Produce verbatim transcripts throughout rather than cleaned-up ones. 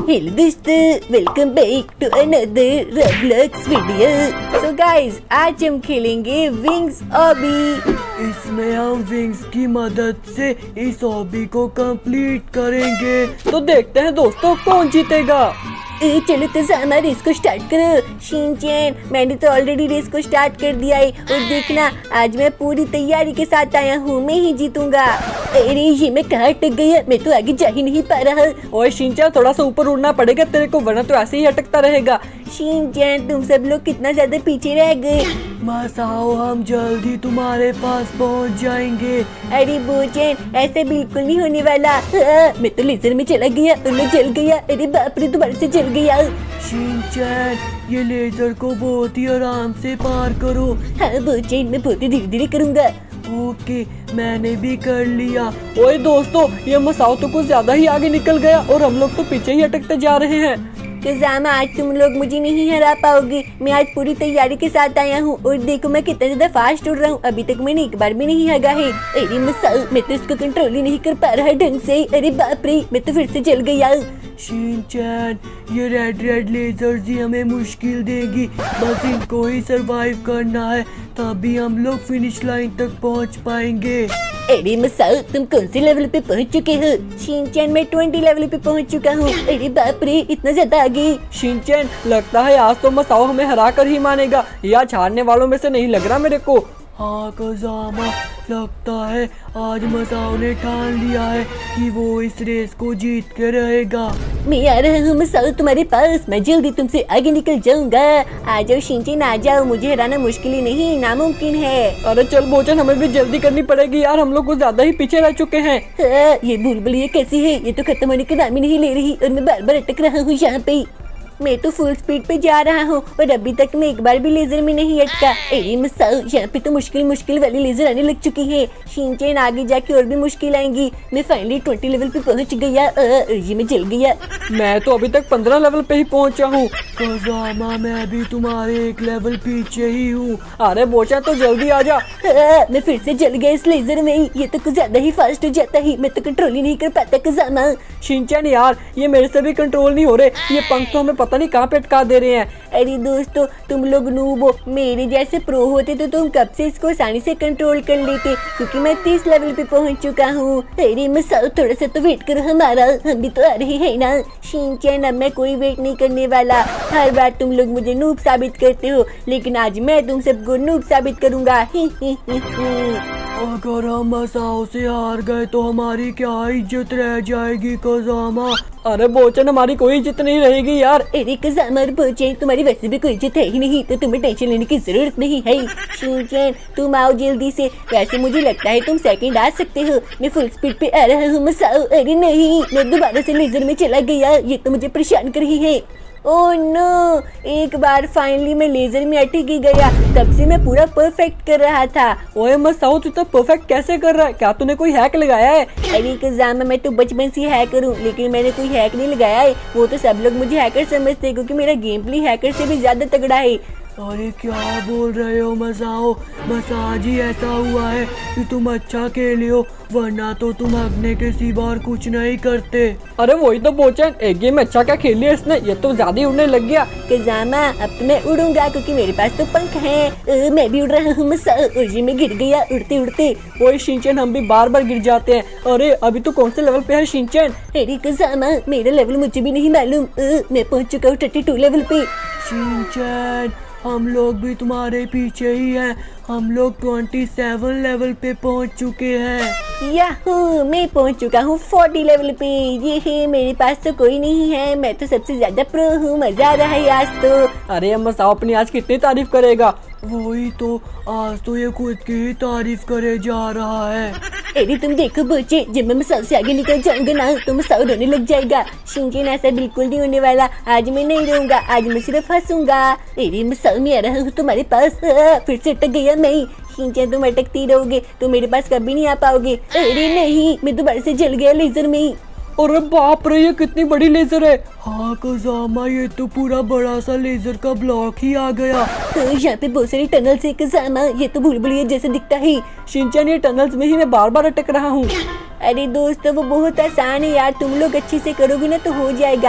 Hello दोस्तों, welcome back to another Roblox video. So guys, आज हम खेलेंगे विंग्स ऑबी। इसमें हम विंग्स की मदद से इस हॉबी को कंप्लीट करेंगे। तो देखते हैं दोस्तों कौन जीतेगा। ए, चलो तो सामा रेस को स्टार्ट करो। शिनचैन, मैंने तो ऑलरेडी रेस को स्टार्ट कर दिया है और देखना आज मैं पूरी तैयारी के साथ आया हूँ, मैं ही जीतूंगा। अरे ये मैं कहाँ अटक गया, मैं तो आगे जा ही नहीं पा रहा। और शिनचैन थोड़ा सा ऊपर उड़ना पड़ेगा तेरे को, वरना तो ऐसे ही अटकता रहेगा। शिनचैन तुम सब लोग कितना ज्यादा पीछे रह गए। मसाओ हम जल्दी तुम्हारे पास पहुंच जाएंगे। अरे बोचैन, ऐसे बिल्कुल नहीं होने वाला। हाँ, मैं तो लेजर में चला गया और मैं जल गया। अरे बाप रे, दोबारा से जल गया। शिनचैन ये लेजर को बहुत ही आराम से पार करो। हाँ बोचैन, मैं बहुत ही धीरे धीरे करूँगा। ओके, मैंने भी कर लिया। ओए दोस्तों, ये मसाओ तो कुछ ज्यादा ही आगे निकल गया और हम लोग तो पीछे ही अटकते जा रहे हैं। कज़ामा, आज तुम लोग मुझे नहीं हरा पाओगे। मैं आज पूरी तैयारी के साथ आया हूँ और देखो मैं कितना ज्यादा फास्ट उड़ रहा हूँ। अभी तक मैंने एक बार भी नहीं हगा है। अरे मसाओ, मैं तो इसको कंट्रोल ही नहीं कर पा रहा है ढंग से। अरे बाप रे, मैं तो फिर से जल गया। शिनचैन ये रेड रेड लेजर्स ही हमें मुश्किल देगी, बस इनको ही सरवाइव करना है, तभी हम लोग फिनिश लाइन तक पहुंच पाएंगे। अरे मसाओ, तुम कौन से लेवल पे पहुंच चुके हो? शिनचैन मैं ट्वेंटी लेवल पे पहुंच चुका हूँ। अरे बाप रे, इतना ज्यादा आगे। शिनचैन लगता है आज तो मसाओ हमें हरा कर ही मानेगा, या हारने वालों में से नहीं लग रहा मेरे को। हाँ कज़ामा, लगता है आज मसाओ ने ठान लिया है कि वो इस रेस को जीत के रहेगा। मैं आ रहा हूँ मसाओ तुम्हारे पास, मैं जल्दी तुमसे आगे निकल जाऊंगा। आ जाओ शिनचैन, आ जाओ, मुझे हराना मुश्किल ही नहीं नामुमकिन है। अरे चल बोचन, हमें भी जल्दी करनी पड़ेगी यार, हम लोग कुछ ज्यादा ही पीछे रह चुके हैं। हाँ, ये बुलबुल कैसी है, ये तो खत्म होने का नाम ही नहीं ले रही और मैं बार बार अटक रहा हूँ यहाँ पे। मैं तो फुल स्पीड पे जा रहा हूँ और अभी तक मैं एक बार भी लेजर में नहीं अटका। अरे मसाओ, यहाँ पे तो मुश्किल मुश्किल वाली लेजर आने लग चुकी है। शिनचैन आगे जाके और भी मुश्किल आएंगी। मैं फाइनली ट्वेंटी लेवल पे पहुँच गया। ये मैं जल गया। मैं तो अभी तक पंद्रह लेवल पे ही पहुँचा हूँ। कज़ामा मैं भी तुम्हारे एक लेवल पीछे ही हूँ। अरे बोचा तो जल्दी आ जा। हाँ, मैं फिर से जल गया इस लेजर में। ये तो कुछ ज्यादा ही फास्ट हो जाता है, मैं तो कंट्रोल ही नहीं कर पाता कज़ामा। शिनचैन यार, ये मेरे से भी कंट्रोल नहीं हो रहे, ये पंख तो हमें पता नहीं कहाँ पे अटका दे रहे हैं। अरे दोस्तों, तुम लोग नूब हो, मेरे जैसे प्रो होते तो तुम कब से इसको आसानी से कंट्रोल कर लेते, क्योंकि मैं तीस लेवल पे पहुंच चुका हूँ। अरे मसाओ, थोड़ा सा तो वेट करो हमारा, हम भी तो आ रहे हैं ना। शिनचैन अब मैं कोई वेट नहीं करने वाला। हर बार तुम लोग मुझे नूब साबित करते हो, लेकिन आज मैं तुम सबको नूब साबित करूंगा। ही ही ही ही। अगर हम मसाओ से हार गए तो हमारी क्या इज्जत रह जाएगी कज़ामा? अरे बोचन, हमारी कोई इज्जत नहीं रहेगी यार। अरे कज़ामा और बोचन, तुम्हारी वैसे भी कोई इज्जत है ही नहीं, तो तुम्हें टेंशन लेने की जरूरत नहीं है। शिनचैन तुम आओ जल्दी से, वैसे मुझे लगता है तुम सेकंड आ सकते हो। मैं फुल स्पीड पे आ रहा हूँ मसाओ। अरे नहीं, मैं दोबारा से लेजर में चला गया, ये तो मुझे परेशान कर रही है। ओह नो, एक बार फाइनली मैं लेजर में अटक ही गया। तब से मैं पूरा परफेक्ट कर रहा था। ओए मसाओ, तू तो परफेक्ट कैसे कर रहा है? क्या तूने कोई हैक लगाया है? अरे कज़ामा, मैं तो बचपन से हैकर हूँ, लेकिन मैंने कोई हैक नहीं लगाया है। वो तो सब लोग मुझे हैकर समझते हैं, क्योंकि मेरा गेम प्ले हैकर से भी ज्यादा तगड़ा है। अरे क्या बोल रहे हो मसाओ, बस आज ही ऐसा हुआ है कि तुम अच्छा खेले हो, वरना तो तुम हगने के सिवा और कुछ नहीं करते। अरे वही तो बोचन, एक गेम अच्छा क्या खेल लिया इसने, ये तो ज्यादा ही उड़ने लग गया। कज़ामा, अब तो मैं उड़ूंगा क्योंकि मेरे पास तो पंख हैं। मैं भी उड़ रहा हूँ मसाओ, और ये मैं गिर गया उड़ते उड़ते। ओए शिनचैन, हम भी बार बार गिर जाते हैं। अरे अभी तो कौन से लेवल पे है शिनचैन? अरे कज़ामा, मेरा लेवल मुझे भी नहीं मालूम। मैं पहुँच चुका हूँ थर्टी टू लेवल पे। शिनचैन हम लोग भी तुम्हारे पीछे ही हैं, हम लोग सत्ताईस लेवल पे पहुंच चुके हैं। याहू, मैं पहुंच चुका हूँ चालीस लेवल पे। ये है, मेरे पास तो कोई नहीं है, मैं तो सबसे ज्यादा प्रो हूँ। मजा आ रहा है आज तो। अरे मसाओ, अपनी आज कितनी तारीफ करेगा? वही तो, आज तो ये खुद की ही तारीफ करे जा रहा है। अरे तुम देखो बोचे, जब मैं मसाओ से आगे निकल जाऊंगा ना तो मसाओ रोने लग जाएगा। शिनचैन ऐसा बिल्कुल नहीं होने वाला, आज मैं नहीं रहूंगा, आज मैं सिर्फ हंसूंगा। अरे मसाओ, मैं आ रहा हूँ तुम्हारे पास। फिर से अटक गया मैं। शिनचैन तुम अटकती रहोगे तो मेरे पास कभी नहीं आ पाओगे। अरे नहीं, मैं दोबारा से जल गया लेजर में। अरे बाप रे, ये कितनी बड़ी लेजर है। हाँ कज़ामा, ये तो पूरा बड़ा सा लेजर का ब्लॉक ही आ गया। तो यहाँ पे बहुत सारी टनल्स है कज़ामा, ये तो बुलबुलिया जैसे दिखता है। शिनचैन, ये टनल्स में ही मैं बार बार अटक रहा हूँ। अरे दोस्तों, वो बहुत आसान है यार, तुम लोग अच्छे से करोगे ना तो हो जाएगा।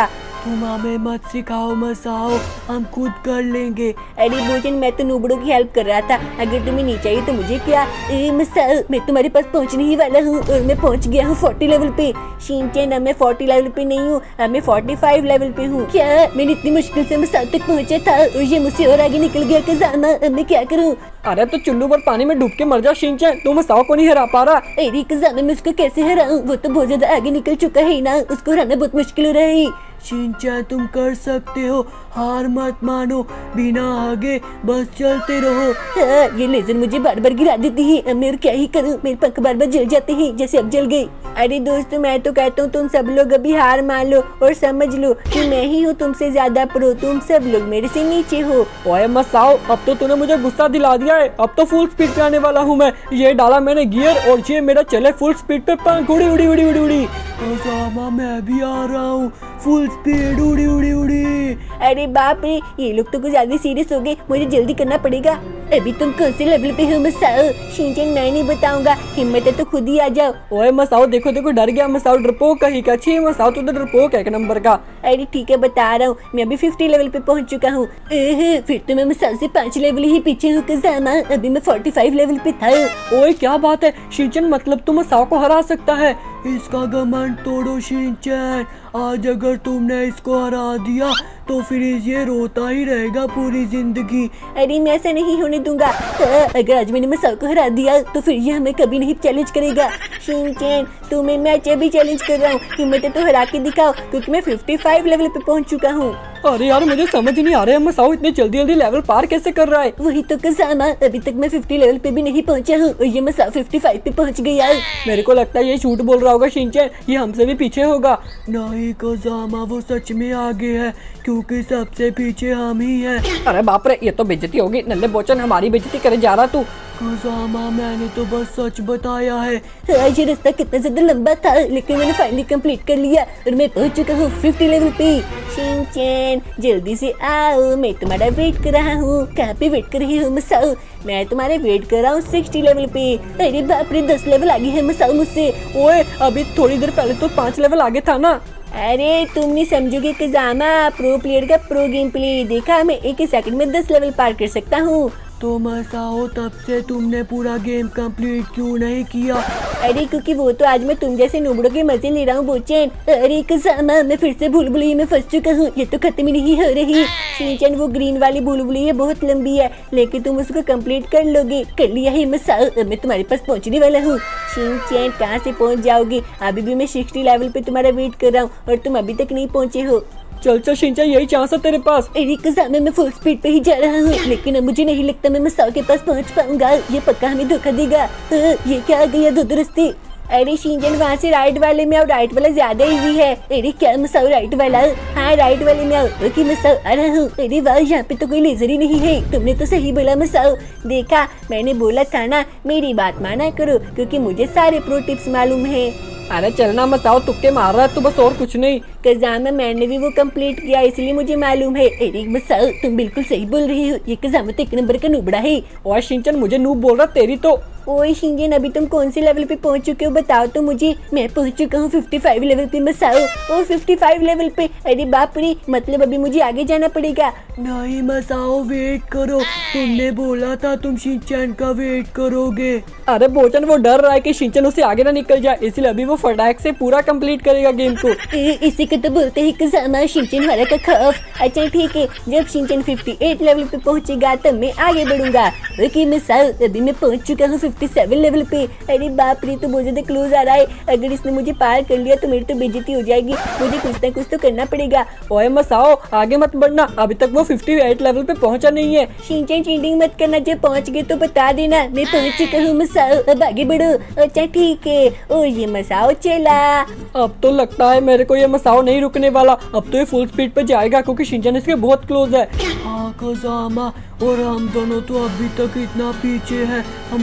तुम हमें मत सिखाओ मसाओ, हम खुद कर लेंगे। अरे भोजन, मैं तो नूबड़ों की हेल्प कर रहा था, अगर तुम्हें नहीं चाहिए तो मुझे क्या। ए मसाओ, मैं तुम्हारे पास पहुंचने ही वाला हूँ और मैं पहुंच गया हूँ फोर्टी लेवल पे। शिनचैन, अब मैं फोर्टी लेवल पे नहीं हूँ, अब मैं फोर्टी फाइव लेवल पे हूँ। क्या मैंने इतनी मुश्किल से मसाओ तक पहुँचा था और ये मुझसे और आगे निकल गया कज़ामा, अब मैं क्या करूँ। अरे तो चुल्लू पर पानी में डूब के मर जा शिनचैन, तू मसाओ को नहीं हरा पा रहा। अरे कज़ामा, मैं उसको कैसे हराऊं, वो तो बहुत ज्यादा आगे निकल चुका है ना, उसको हराना बहुत मुश्किल हो रहा है। शिनचैन तुम कर सकते हो, हार मत मानो, बिना आगे बस चलते रहो। हाँ, ये लेजर मुझे बार बार गिरा देती है, अब मैं और क्या ही करूं, मेरे पंख बार बार जल जाते हैं जैसे अब जल गए। अरे दोस्तों, मैं तो कहता हूँ तुम सब लोग अभी हार मान लो और समझ लो कि मैं ही हूँ तुमसे ज्यादा प्रो, तुम सब लोग मेरे से नीचे हो। ओए मसाओ, अब तो तूने मुझे गुस्सा दिला दिया है, अब तो फुल स्पीड पे आने वाला हूँ मैं। ये डाला मैंने गियर और ये मेरा चले फुल स्पीड पे, पंख उड़ी उड़ी उड़ी उड़ी उड़ी। कज़ामा, मैं भी आ रहा हूँ, फुल स्पीड उड़ी उड़ी उड़ी। अरे बाप रे, ये लोग तो कुछ ज्यादा सीरियस हो गए, मुझे जल्दी करना पड़ेगा। अभी तुम कौन से लेवल पे हो मसाओ? शिनचैन, मैं नहीं बताऊंगा, हिम्मत है तो खुद ही आ जाओ। ओए मसाओ, देखो देखो डर गया मसाओ, डरपोक कहीं का। छी मसाओ, तू तो डरपोक है एक नंबर का। अरे ठीक है, बता रहा हूँ, मैं अभी फिफ्टी लेवल पे पहुंच चुका हूँ। फिर तो मैं मसाओ से पांच लेवल ही पीछे हूँ कज़ामा, अभी मैं फोर्टी फाइव लेवल पे था। ओए क्या बात है शिनचैन, मतलब तू मसाओ को हरा सकता है? इसका घमंड तोड़ो शिनचैन, आज अगर तुमने इसको हरा दिया तो फिर ये रोता ही रहेगा पूरी जिंदगी। अरे मैं ऐसा नहीं होने दूंगा, अगर आज मैंने मसाओ को हरा दिया तो फिर ये हमें कभी नहीं चैलेंज करेगा। शिनचैन, तुम्हें मैं अभी चैलेंज कर रहा हूँ, हिम्मत है तो हरा के दिखाओ, क्योंकि मैं फिफ्टी फाइव लेवल पे पहुंच चुका हूँ। अरे यार, मुझे समझ नहीं आ रहा है मसाओ इतनी जल्दी जल्दी लेवल पार कैसे कर रहा है। वही तो कज़ामा, अभी तक मैं फिफ्टी लेवल पे भी नहीं पहुंचा हूँ और ये मसाओ फिफ्टी फाइव पे पहुंच गया है। मेरे को लगता है ये झूठ बोल रहा होगा शिनचैन, ये हमसे भी पीछे होगा। नहीं कज़ामा, वो सच में आगे है, क्योंकि सबसे पीछे हम ही हैं। अरे बाप रे, ये तो बेइज्जती होगी। नल्ले बोचन, हमारी बेइज्जती करे जा रहा तू। कज़ामा, मैंने तो बस सच बताया है। हाँ, ये रास्ता कितना ज्यादा लंबा था, लेकिन मैंने फाइनली कंप्लीट कर लिया और मैं पहुंच चुका हूँ फिफ्टी लेवल पे। शिनचैन, जल्दी से आओ, मैं तुम्हारा वेट कर रहा हूँ। कहाँ पे वेट कर रही हो मसाओ? मैं तुम्हारे वेट कर रहा हूँ सिक्सटी लेवल पे। अरे बाप रे, दस लेवल आगे है मसाओ मुझसे। ओए, अभी थोड़ी देर पहले तो पाँच लेवल आगे था ना। अरे तुम नहीं समझोगे कज़ामा, प्रो प्लेयर का प्रो गेम प्ले, देखा मैं एक ही सेकंड में दस लेवल पार कर सकता हूँ। तो मसाओ, तब से तुमने पूरा गेम कंप्लीट क्यों नहीं किया? अरे क्योंकि वो तो आज मैं तुम जैसे नूबड़ों के मजे ले रहा हूँ बोचैन। अरे कज़ामा, मैं फिर से भूल भुलैया में फंस चुका हूँ, ये तो खत्म ही नहीं हो रही। शिनचैन, वो ग्रीन वाली भूल भुलैया बहुत लंबी है, लेकिन तुम उसको कंप्लीट कर लोगे। कर लिया है मसाओ, अब मैं तुम्हारे पास पहुँचने वाला हूँ। शिनचैन, कहाँ से पहुँच जाओगे? अभी भी मैं सिक्सटी लेवल पे तुम्हारा वेट कर रहा हूँ और तुम अभी तक नहीं पहुँचे हो। चल चल शिनचैन, यही चांस है तेरे पास। अरे कज़ामा, मैं फुल स्पीड पे ही जा रहा हूँ, लेकिन अब मुझे नहीं लगता मैं मसाओ के पास पहुँच पाऊंगा, ये पक्का हमें धोखा देगा। ये क्या आ गया दो रास्ते। अरे शिनचैन, वहाँ से राइट वाले में आओ, राइट वाला ज्यादा इजी है। अरे क्या मसाओ, राइट वाला? हाँ, राइट वाले में आओ। ओके मसाओ, आ रहा हूँ। अरे वाह, यहाँ पे तो कोई लेजर ही नहीं है। तुमने तो सही बोला मसाओ, देखा मैंने बोला था ना, मेरी बात माना करो, क्योंकि मुझे सारे प्रो टिप्स मालूम है। अरे चलना मसाओ, तुक्के मार रहा है तू बस, और कुछ नहीं। कज़ामा, मैंने भी वो कंप्लीट किया, इसलिए मुझे मालूम है। अरे मसाओ, तुम बिल्कुल सही बोल रही हो, ये कज़ामा तो एक नंबर का नूबड़ा है। और शिनचैन, मुझे नूब बोल रहा, तेरी तो। ओए शिनचैन, अभी तुम कौन से लेवल पे पहुंच चुके हो बताओ तो मुझे। मैं पहुंच चुका हूँ फिफ्टी फाइव लेवल पे मसाओ, और फिफ्टी फाइव लेवल पे। अरे बाप रे, मतलब अभी मुझे आगे जाना पड़ेगा। नहीं मसाओ, वेट करो, तुमने बोला था तुम शिनचैन का वेट करोगे। अरे बोचन, वो डर रहा है कि शिनचैन उसे आगे ना निकल जाए, इसलिए अभी वो फटाक से पूरा कंप्लीट करेगा गेम को। इसी को तो बोलते हैं कज़ामा, शिनचैन वाला का खौफ। अच्छा ठीक है, जब शिनचैन फिफ्टी एट लेवल पे पहुंचेगा तब मैं आगे बढ़ूंगा। ओके मसाओ, अभी मैं पहुंच चुका हूँ फिफ्टी सेवन लेवल पे। अरे बाप रे, तो बहुत ज्यादा क्लोज आ रहा है, अगर इसने मुझे पार कर लिया तो मेरी तो बेइज्जती हो जाएगी, मुझे कुछ ना कुछ तो करना पड़ेगा। ओए मसाओ, आगे मत बढ़ना, अभी तक वो फिफ्टी एट लेवल पे पहुंचा नहीं है। शिनचैन, चीटिंग मत करना, जब पहुंच गए तो बता देना। मैं पहुंच चुका हूँ मसाओ, अब आगे बढ़ो। अच्छा ठीक है, और ये मसाओ चला। अब तो लगता है मेरे को ये मसाओ नहीं रुकने वाला, अब तो ये फुल स्पीड पे जाएगा, क्योंकि शिनचैन इसके बहुत क्लोज है। हाँ कज़ामा, और हम दोनों तो अभी तक इतना पीछे हैं, हमारा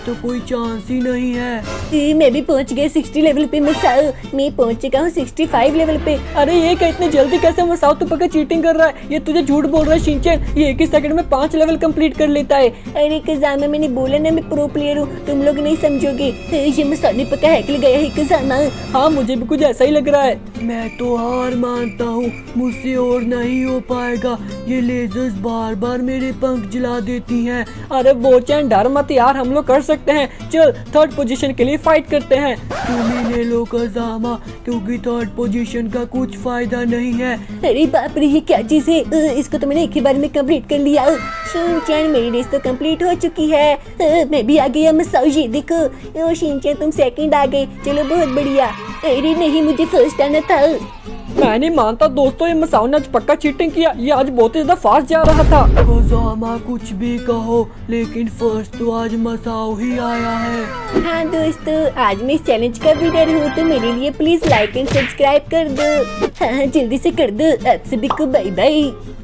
तो कोई चांस ही नहीं है। ए, मैं भी पहुंच गया सिक्सटी लेवल पे मसाओ। मैं पहुंच चुका हूँ सिक्सटी फाइव लेवल पे। अरे ये क्या इतने जल्दी कैसे मसाओ, तू पक्का चीटिंग कर रहा है। ये तुझे झूठ बोल रहा है शिनचैन, ये एक ही सेकंड में पांच लेवल कंप्लीट कर लेता है। अरे कज़ामा मैंने बोला ना मैं प्रो प्लेयर हूँ, तुम लोग नहीं समझोगे। ए, ये मसाओ ने पक्का हैक लगाया है कज़ामा। हाँ मुझे भी कुछ ऐसा ही लग रहा है। मैं तो हार मानता हूँ, मुझसे और नहीं हो पाएगा। ये लेजर्स बार बार मेरे पंख जला देती हैं। अरे बोचैन डर मत यार, हम लोग कर सकते हैं। चल थर्ड पोजीशन के लिए फाइट करते हैं। तुम ही ले लो कज़ामा, क्योंकि थर्ड पोजीशन का कुछ फायदा नहीं है। अरे बाप रे ये क्या चीज है, अ, इसको तो मैंने एक ही बार में कंप्लीट कर लिया। शिनचैन मेरी रेस तो कंप्लीट हो चुकी है। अ, मैं भी आ गया मसाओ, ये देखो। ओ शिनचैन तुम सेकंड आ गए, चलो बहुत बढ़िया। अरे नहीं मुझे फर्स्ट आना था। मैं नहीं मानता दोस्तों, ये मसाओ ने आज पक्का चीटिंग किया। ये आज बहुत ही ज्यादा फास्ट जा रहा था। कज़ामा कुछ भी कहो, लेकिन फर्स्ट तो आज मसाओ ही आया है। हाँ दोस्तों, आज मैं इस चैलेंज का विनर हूँ, तो मेरे लिए प्लीज लाइक एंड सब्सक्राइब कर दो। हाँ हाँ जल्दी से कर दो। आप सभी को बाय बाय।